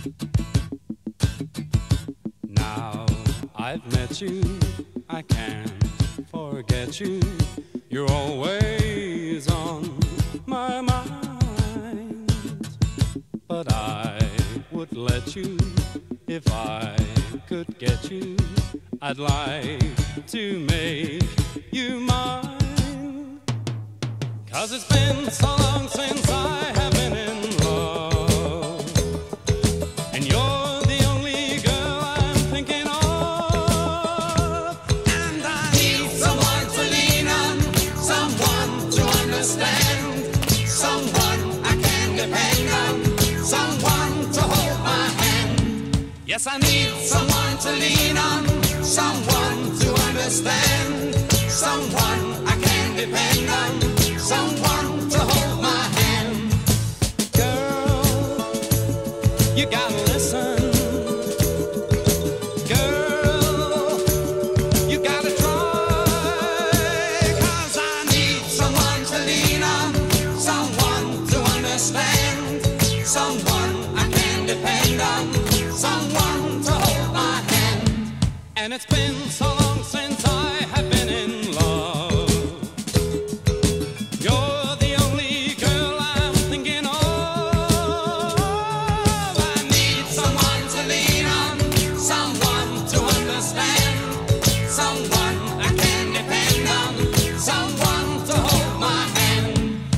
Now I've met you, I can't forget you. You're always on my mind. But I would let you if I could get you. I'd like to make you mine. 'Cause it's been so long since I have been in love, and you're the only girl I'm thinking of. And I need someone to lean on, someone to understand, someone I can depend on, someone to hold my hand. Yes, I need someone to lean on, someone to understand, someone I can depend on, someone to hold my hand. Girl, you gotta listen. Girl, you gotta try. 'Cause I need someone to lean on, someone to understand, someone I can depend on, someone to hold my hand. And it's been so long since I have been in love. You're the only girl I'm thinking of. I need someone to lean on, someone to understand, someone I can depend on, someone to hold my hand.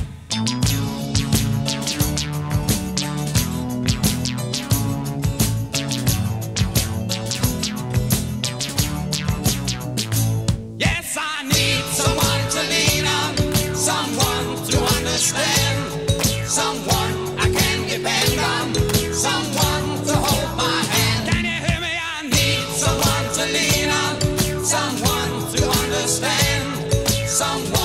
Yes, I need someone to lean on, someone to understand, someone I can depend on, someone to hold my hand. Can you hear me? I need someone to lean on, someone to understand, someone